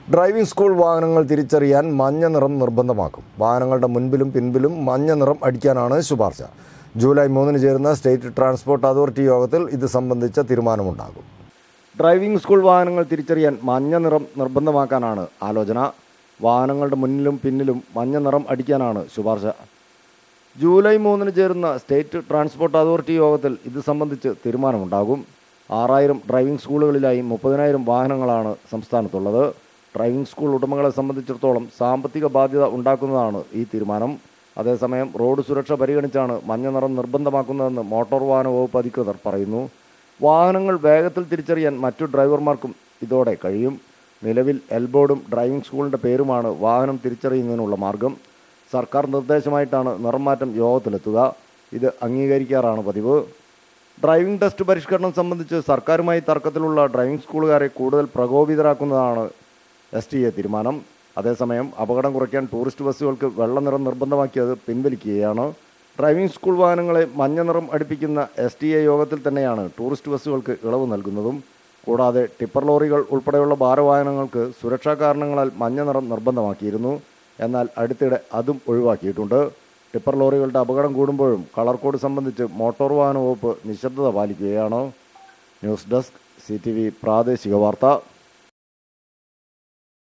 Driving school വാഹനങ്ങൾ തിരിച്ചറിയാൻ മഞ്ഞ നിറം നിർബന്ധമാക്കും. വാഹനങ്ങളുടെ മുൻപിലും പിൻപിലും മഞ്ഞ നിറം അടിക്കാനാണ് ശുപാർശ. ജൂലൈ 3 ചേരുന്ന സ്റ്റേറ്റ് ട്രാൻസ്പോർട്ട് അതോറിറ്റി യോഗത്തിൽ ഇത് സംബന്ധിച്ച തീരുമാനമുണ്ടാകും. ഡ്രൈവിംഗ് സ്കൂൾ വാഹനങ്ങൾ തിരിച്ചറിയാൻ മഞ്ഞ നിറം നിർബന്ധമാക്കാനാണ് ആലോചന. വാഹനങ്ങളുടെ മുന്നിലും പിന്നിലും മഞ്ഞ നിറം അടിക്കാനാണ് ശുപാർശ. ജൂലൈ 3 ചേരുന്ന സ്റ്റേറ്റ് ട്രാൻസ്പോർട്ട് അതോറിറ്റി യോഗത്തിൽ ഇത് സംബന്ധിച്ച് തീരുമാനമുണ്ടാകും. 6000 ഡ്രൈവിംഗ് സ്കൂളുകളിലായി 30,000 വാഹനങ്ങളാണ് സംസ്ഥാനത്തുള്ളത്. ഡ്രൈവിംഗ് സ്കൂൾ ഉടമകളെ സംബന്ധിച്ചിടത്തോളം സാമ്പത്തിക ബാധ്യത ഉണ്ടാക്കുന്നതാണ് ഈ തീരുമാനം. അതേസമയം റോഡ് സുരക്ഷ പരിഗണിച്ചാണ് മഞ്ഞ നിറം നിർബന്ധമാക്കുന്നതെന്ന് മോട്ടോർ വാഹന വകുപ്പ് അധികൃതർ പറയുന്നു. വാഹനങ്ങൾ വേഗത്തിൽ തിരിച്ചറിയാൻ മറ്റു ഡ്രൈവർമാർക്കും ഇതോടെ കഴിയും. നിലവിൽ എൽബോർഡും ഡ്രൈവിംഗ് സ്കൂളിൻ്റെ പേരുമാണ് വാഹനം തിരിച്ചറിയുന്നതിനുള്ള മാർഗം. സർക്കാർ നിർദ്ദേശമായിട്ടാണ് നിറം മാറ്റം യോഗത്തിലെത്തുക. ഇത് അംഗീകരിക്കാറാണ് പതിവ്. ഡ്രൈവിംഗ് ടെസ്റ്റ് പരിഷ്കരണം സംബന്ധിച്ച് സർക്കാരുമായി തർക്കത്തിലുള്ള ഡ്രൈവിംഗ് സ്കൂളുകാരെ കൂടുതൽ പ്രകോപിതരാക്കുന്നതാണ് STA തീരുമാനം. അതേസമയം അപകടം കുറയ്ക്കാൻ ടൂറിസ്റ്റ് ബസ്സുകൾക്ക് വെള്ള നിറം നിർബന്ധമാക്കിയത് പിൻവലിക്കുകയാണ്. ഡ്രൈവിംഗ് സ്കൂൾ വാഹനങ്ങളെ മഞ്ഞ നിറം അടുപ്പിക്കുന്ന STA യോഗത്തിൽ തന്നെയാണ് ടൂറിസ്റ്റ് ബസ്സുകൾക്ക് ഇളവ് നൽകുന്നതും. കൂടാതെ ടിപ്പർ ലോറികൾ ഉൾപ്പെടെയുള്ള ഭാരവാഹനങ്ങൾക്ക് സുരക്ഷാ കാരണങ്ങളാൽ മഞ്ഞ നിറം നിർബന്ധമാക്കിയിരുന്നു. എന്നാൽ അടുത്തിടെ അതും ഒഴിവാക്കിയിട്ടുണ്ട്. ടിപ്പർ ലോറികളുടെ അപകടം കൂടുമ്പോഴും കളർ കോഡ് സംബന്ധിച്ച് മോട്ടോർ വാഹന വകുപ്പ് നിശബ്ദത പാലിക്കുകയാണ്. ന്യൂസ് ഡെസ്ക് CTV പ്രാദേശിക വാർത്ത.